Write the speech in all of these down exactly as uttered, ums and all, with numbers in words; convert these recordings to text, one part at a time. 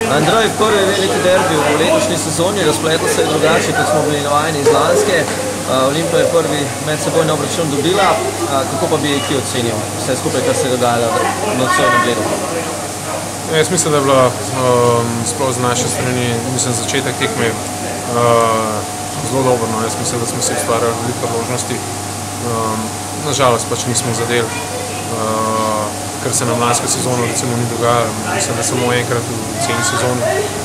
Andrej, prvi veliki derbi v letošnji sezoni, razpletel se je drugače, kot smo bili navajeni iz lanske. Olimpija je prvi medsebojni obračun dobila. Kako pa bi ti ocenil vse skupaj, kar se je dogajalo na odsojnem gledu? Jaz mislim, da je bila sploh z naše strani, mislim, začetek tekme zelo dobro. Jaz mislim, da smo si ustvarjali veliko možnosti. Nažalost pač nismo zadeli, kar se nam lansko sezono recimo ni dogajalo. Mislim, da samo enkrat v celi sezoni.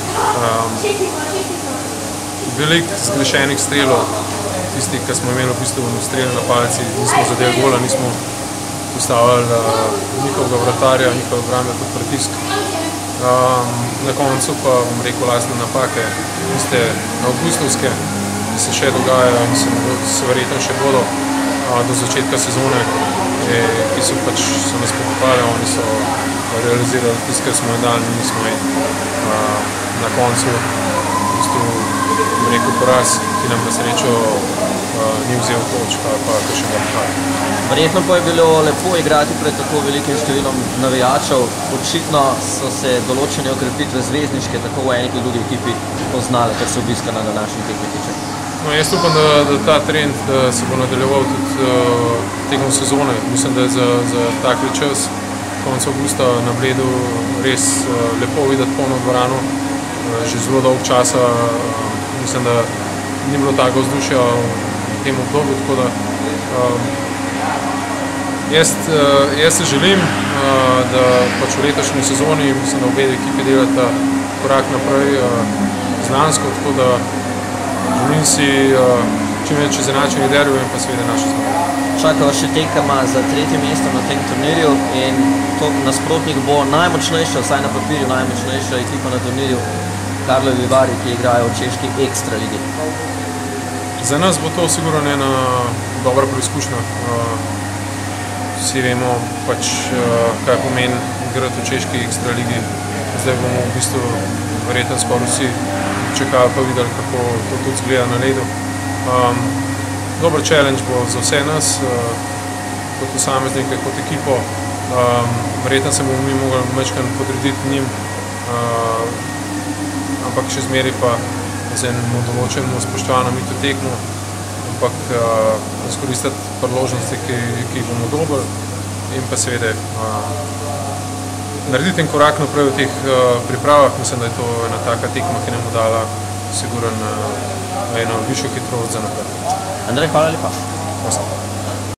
Veliko zgrešenih strelov, tisti, ki smo imeli v bistvu strele na palci, nismo zadeli gola, nismo postavili njihovega vratarja, njihove obrambe pod pritisk. Na koncu pa bom rekel lastne napake, tiste avgustovske, ki se še dogajajo in se verjetno še bodo do začetka sezone, ki so pač so nas pokopali, oni so realizirali tisto, kar smo jim dali, mi smo na koncu v bistvu rekel poraz, ki nam na srečo ni vzel točk ali pa kakšnega napada. Verjetno pa je bilo lepo igrati pred tako velikim številom navijačev. Očitno so se določene okrepitve zvezdniške tako v eni kot drugi ekipi poznale, kar se obiska na današnji tekmi tiče. No, jaz upam, da, da ta trend da se bo nadaljeval tudi uh, tekom sezone. Mislim, da je za, za takle čas, konec avgusta na Bledu, res uh, lepo videti polno dvorano. Uh, že zelo dolg časa uh, mislim, da ni bilo tako vzdušja v tem obdobju, tako da uh, jaz, uh, jaz se želim, uh, da pač v letošnji sezoni, mislim, da obe ekipi delata korak naprej uh, znansko, tako da želim si uh, čim več izenačenih derbijev in pa seveda naše zmage. Čaka vas še tekma za tretje mesto na tem turnirju in to nasprotnik bo najmočnejša, vsaj na papirju najmočnejša ekipa na turnirju, Karlovi Vari, ki igrajo v češki ekstra ligi. Za nas bo to sigurno ena dobra preizkušnja. Uh, vsi vemo pač, uh, kaj pomeni igrati v češki ekstra ligi. Zdaj bomo v bistvu verjetno skoraj vsi čekali pa videli, kako to tudi zgleda na ledu. Um, dober challenge bo za vse nas, uh, kot posameznike, kot ekipo. Um, verjetno se bomo mi mogli majčkeno podrediti njim, uh, ampak še zmeraj pa z enemu določenemu spoštovanju mi to tekmo, ampak uh, izkoristiti priložnosti, ki, ki jih bomo dobili in pa seveda uh, narediti en korak naprej v teh uh, pripravah. Mislim, da je to ena taka tekma, ki nam bo dala sigurno uh, eno višjo hitrost za naprej. Andrej, hvala lepa. Prosim.